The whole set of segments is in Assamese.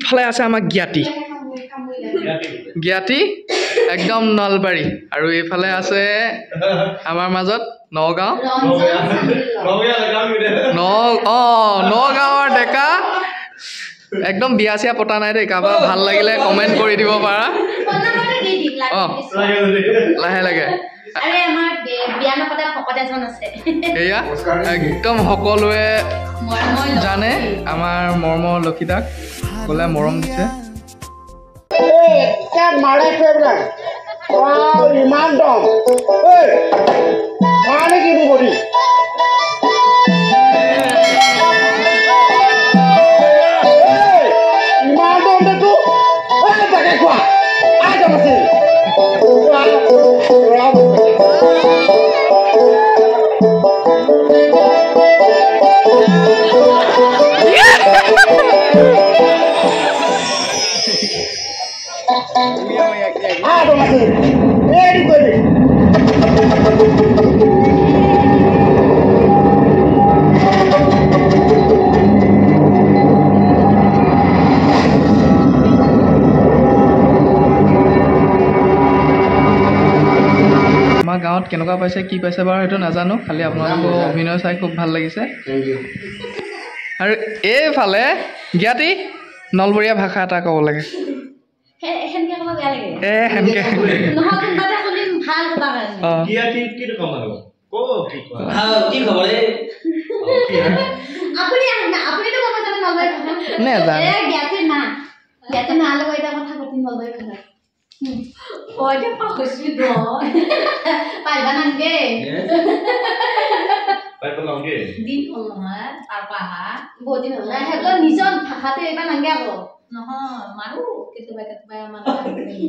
ইফালে আছে আমাৰ জ্ঞাতি একদম নলবাৰী আৰু এইফালে আছে আমাৰ মাজত নগাঁৱৰ ডেকা একদম বিয়া চিয়া পতা নাই দেই কাৰোবাৰ ভাল লাগিলে কমেণ্ট কৰি দিব পাৰা লাহে লাহে এয়া একদম সকলোৱে জানে আমাৰ মৰমৰ লক্ষিতাক গ'লে মৰম দিছে ইমান দম কি বুবৰি ইমান দম দেখো তাকে খোৱা গাঁৱত কেনেকুৱা পাইছে কি পাইছে বাৰু সেইটো নাজানো খালি আপোনালোকৰ অভিনয় চাই খুব ভাল লাগিছে আৰু এইফালে জ্ঞাতি নলবৰীয়া ভাষা এটা ক'ব লাগে Oye, papo, sí, no. Pai, van a qué? Pai, van a qué? Dino, apa? Bodin, lah, hello, nison, hati, van a qué hago? No, maru, que te vaya a mandar.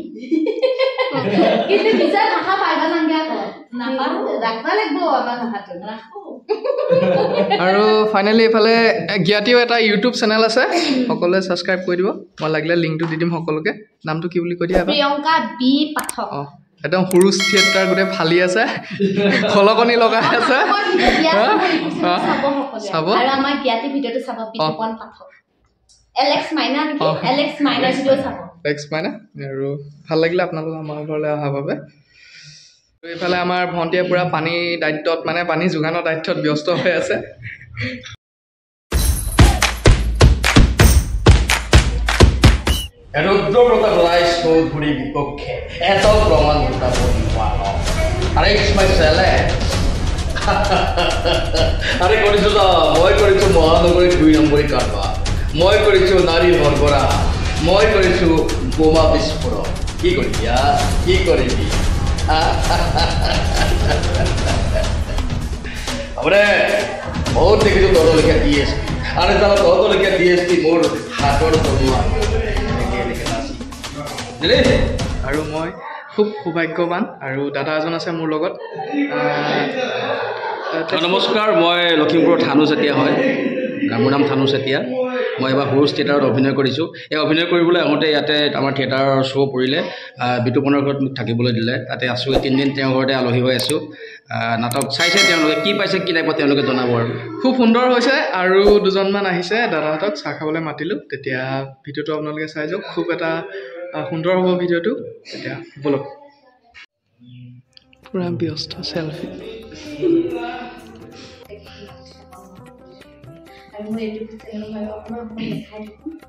Kita bisa hati, pai, van a qué hago? Naparu, rakale bo, van a hati, rakho. আৰু ফাইনালি এফালে জ্ঞাতিও এটা ইউটিউব চেনেল আছে সকলোৱে সাবস্ক্ৰাইব কৰি দিব মই লাগিলে লিংকটো দি দিম সকলোকে নামটো কি বুলি কৈ দিয়া প্ৰিয়ংকা বি পাঠক একদম হুৰুস থিয়েটাৰ গতে ফালি আছে খলকনি লগাই আছে চাব আৰু আমাৰ জ্ঞাতি ভিডিওটো চাব Bipan Pathak Alex Maina video চাব এলেক্স মাইনা আৰু ভাল লাগিলে আপোনালোক আমাৰ ঘৰলৈ অহা বাবে এইফালে আমাৰ ভণ্টিয়ে পুৰা পানী দায়িত্বত মানে পানী যোগানৰ দায়িত্বত ব্যস্ত হৈ আছে রুদ্রপ্রতাপ রায় চৌধুরী বিপক্ষে এত প্রমাণ গোটাব নোৱাৰো আরে ইটস মাই ছেলে আরে কৰিছো তো মই কৰিছো মহানগৰীত 2 নম্বৰী কাৰবাৰ মই কৰিছো নাৰী সৰবৰা মই কৰিছো বোমা বিস্ফোৰণ কি কৰিবি আমরা বহুত দেখিছো তদলিখা ডিএসপি আরে তারা তদলিখা ডিএসপি মোর হাতৰ তলুৱা আৰু মই খুব সৌভাগ্যৱান আৰু দাদা এজন আছে মোৰ লগত নমস্কাৰ মই লখিমপুৰ থানু চেতিয়া হয় মোৰ নাম থানু চেতিয়া মই এবাৰ হুৰুস থিয়েটাৰত অভিনয় কৰিছোঁ এই অভিনয় কৰিবলৈ আহোঁতে ইয়াতে আমাৰ থিয়েটাৰৰ শ্ব' পৰিলে বিতুপনৰ ঘৰত মোক থাকিবলৈ দিলে তাতে আছোঁ 3 দিন তেওঁৰ ঘৰতে আলহী হৈ আছোঁ নাটক চাইছে তেওঁলোকে কি পাইছে কি নাই পোৱা তেওঁলোকে জনাব আৰু খুব সুন্দৰ হৈছে আৰু দুজনমান আহিছে দাদাহঁতক চাহ খাবলৈ মাতিলোঁ তেতিয়া ভিডিঅ'টো আপোনালোকে চাই যাওক খুব এটা সুন্দৰ হ'ব ভিডিঅ'টো তেতিয়া বলক পুৰা ব্যস্ত সেলফি আৰু মই এইটো চেনেল অকমান দেখাই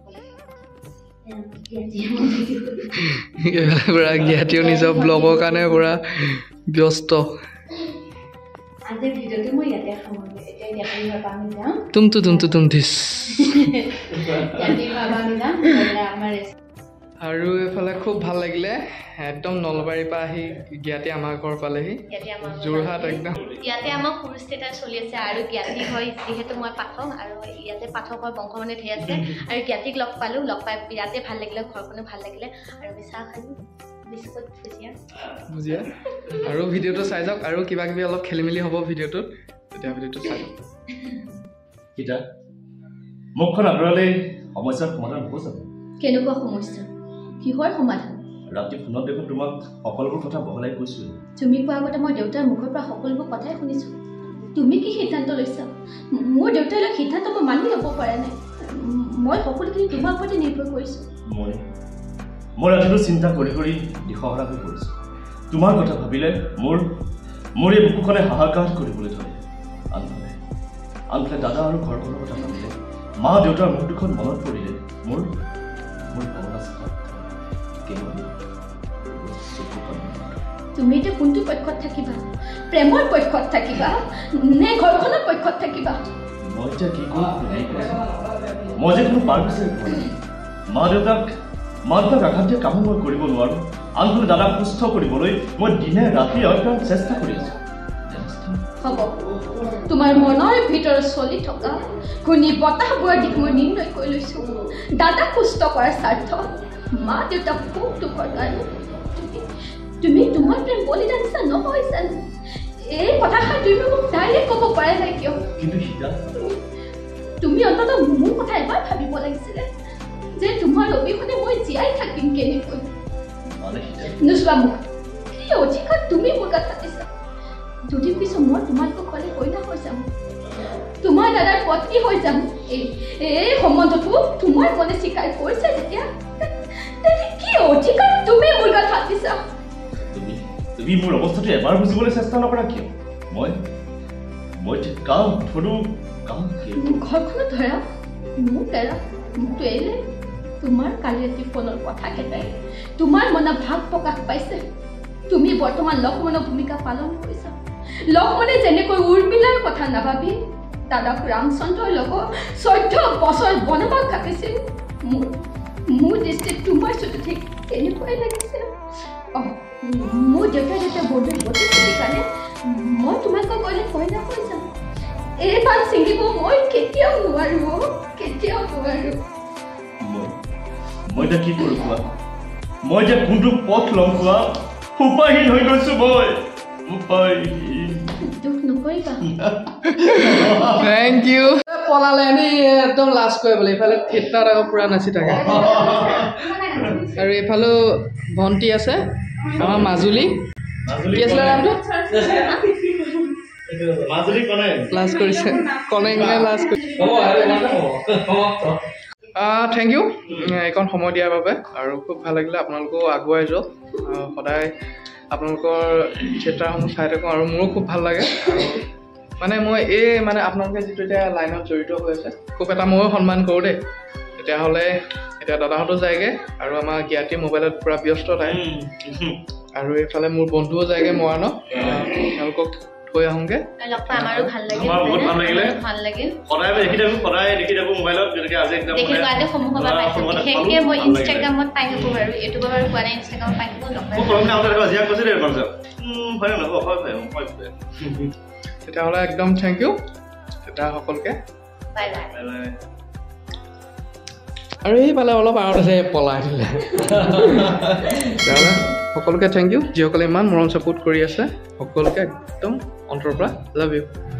দিম পুৰা জ্ঞাতিও নিজৰ ব্লগৰ কাৰণে পুৰা ব্যস্ত আজি ভিডিঅ'টো মই ইয়াতে সামৰিলোঁ এতিয়া জ্ঞাতি বাবা আমি যাওঁ তুম দিছ জ্ঞাতি বাবা আমি যাওঁ আমাৰ আৰু এফালে খুব ভাল লাগিলে একদম নলবাৰীৰ পৰা আহি জ্ঞাতি আমাৰ ঘৰ পালেহি যোৰহাট একদম ইয়াতে আমাৰ হুৰুস থিয়েটাৰ চলি আছে আৰু জ্ঞাতি হয় যিহেতু মই পাঠক আৰু ইয়াতে পাঠক হয় বংশমণি ঠেই আছে আৰু জ্ঞাতিক লগ পাই বিৰাটে ভাল লাগিলে ঘৰখনো ভাল লাগিলে আৰু চাহ খালোঁ বিস্কুট ভুজিয়া আৰু ভিডিঅ'টো চাই যাওক আৰু কিবা কিবি অলপ খেলি মেলি হ'ব ভিডিঅ'টোত তেতিয়া ভিডিঅ'টো চাই যাওক কিটা মুখখন আঁতৰালে সমস্যাৰ সমাধান হ'ব জানো কেনেকুৱা সমস্যা কিহৰ সমাধান ৰাতি ফোনত দেখোন তোমাক সকলোবোৰ কথা বহলাই কৈছোঁ তুমি কোৱা আগতে মই দেউতাৰ মুখৰ পৰা সকলোবোৰ কথাই শুনিছোঁ তুমি কি সিদ্ধান্ত লৈছা মোৰ দেউতাই লৈ সিদ্ধান্ত মই মানি ল'ব পৰা নাই মই সকলোখিনি তোমাৰ ওপৰতে নিৰ্ভৰ কৰিছোঁ মই ৰাতিটো চিন্তা কৰি দিশহৰা হৈ পৰিছোঁ তোমাৰ কথা ভাবিলে মোৰ এই বুকুখনে হাহাকাৰ কৰিবলৈ ধৰে আনফালে দাদা আৰু ঘৰখনৰ কথা ভাবিলে মা দেউতাৰ মুখ দুখন মনত পৰিলে মোৰ ভাৱনা তুমি এতিয়া কোনটো পক্ষত থাকিবা প্ৰেমৰ পক্ষত থাকিবা নে ঘৰখনৰ পক্ষত থাকিবা মই এতিয়া কি কৰোঁ মই যে কোনো পাৰ বিচাৰি পোৱা নাই মা দেউতাক আঘাত দিয়া কামো মই কৰিব নোৱাৰোঁ আনফালে দাদাক সুস্থ কৰিবলৈ মই দিনে ৰাতি অপ্ৰাণ চেষ্টা কৰি আছোঁ হ'ব তোমাৰ মনৰ ভিতৰত চলি থকা ঘূৰ্ণি বতাহবোৰৰ দিশ মই নিৰ্ণয় কৰি লৈছোঁ দাদাক সুস্থ কৰাৰ স্বাৰ্থ মা দেউতাক সুখ দুখৰ কাৰণে তুমি তোমাৰ প্ৰেম বলিদান দিছা নহয় জানো এই কথাষাৰ তুমি মোক ডাইৰেক্ট ক'ব পৰা নাই কিয় কিন্তু তুমি অন্ততঃ মোৰ কথা এবাৰ ভাবিব লাগিছিলে যে তোমাৰ অবিহনে মই জীয়াই থাকিম কেনেকৈ নোচোৱা মোক কি অধিকাৰ তুমি মোৰ কথা দিছা দুদিন পিছত মই তোমালোকৰ ঘৰলৈ কইনা হৈ যাম তোমাৰ দাদাৰ পত্নী হৈ যাম এই সম্বন্ধটো তোমাৰ মনে স্বীকাৰ কৰিছে যেতিয়া কি অধিকাৰ তুমি মোৰ কথা দিছা তুমি মোৰ অৱস্থাটো এবাৰ বুজিবলৈ চেষ্টা নকৰা কিয় মই কাম ধৰো ঘৰখনত ধৰা মোক এৰা মোকতো এৰিলে তোমাৰ কালি ৰাতি ফোনৰ কথা কেইটাই তোমাৰ মনত ভাৱ প্ৰকাশ পাইছে তুমি বৰ্তমান লক্ষ্মণৰ ভূমিকা পালন কৰিছা লক্ষ্মণে যেনেকৈ উৰ্মিলাৰ কথা নাভাবি দাদাক ৰামচন্দ্ৰৰ লগত 14 বছৰ বনবাস কাটিছিল মোৰ দৃষ্টিত তোমাৰ চুটি ঠিক তেনেকুৱাই লাগিছে মোৰ দেউতাই যেতিয়া বৰ্ডত বহিছিল কাৰণে মই তোমালোকৰ গ'লে কইনা হৈ যাম এই পাত ছিঙিব মই কেতিয়াও নোৱাৰো মই এতিয়া কি কৰোঁ কোৱা মই এতিয়া কোনটো পথ ল'ম কোৱা উপায়হীন হৈ গৈছোঁ মই দুখ নকৰিবা থেংক ইউ পলালে এনেই একদম লাজ কৰে বোলে এইফালে থিয়েটাৰত আকৌ পূৰা নাচি থাকে আৰু এইফালেও ভণ্টি আছে আমাৰ মাজুলী কি আছিলে নামটো লাজ কৰিছে কলেঙে লাজ কৰিছে থেংক ইউ এইকণ সময় দিয়াৰ বাবে আৰু খুব ভাল লাগিলে আপোনালোকেও আগুৱাই যাওক সদায় আপোনালোকৰ থিয়েটাৰসমূহ চাই থাকোঁ আৰু মোৰো খুব ভাল লাগে আৰু মানে মই মানে আপোনালোকে যিটো এতিয়া লাইনত জড়িত হৈ আছে খুব এটা ময়ো সন্মান কৰোঁ দেই তেতিয়াহ'লে এতিয়া দাদাহঁতো যায়গৈ আৰু আমাৰ জ্ঞাতি মোবাইলত পূৰা ব্যস্ত তাই আৰু এইফালে মোৰ বন্ধুও যায়গৈ মৰাণত তেওঁলোকক থৈ আহোঁগৈ লগ পাই আমাৰো ভাল লাগিল সদায় দেখি থাকোঁ মোবাইলত যেনেকৈ আজি বিশেষকৈ মই ইনষ্টাগ্ৰামত পাই থাকোঁ বাৰু ইউটিউবত বাৰু পোৱা নাই ইনষ্টাগ্ৰামত পাই থাকোঁ তেতিয়াহ'লে একদম থেংক ইউ তেতিয়া সকলোকে বাই বাই আৰু এইফালে অলপ আঁৰত আছে পলাই দিলে তেতিয়াহ'লে সকলোকে থেংক ইউ যিসকলে ইমান মৰম ছাপোৰ্ট কৰি আছে সকলোকে একদম অন্তৰৰ পৰা লাভ ইউ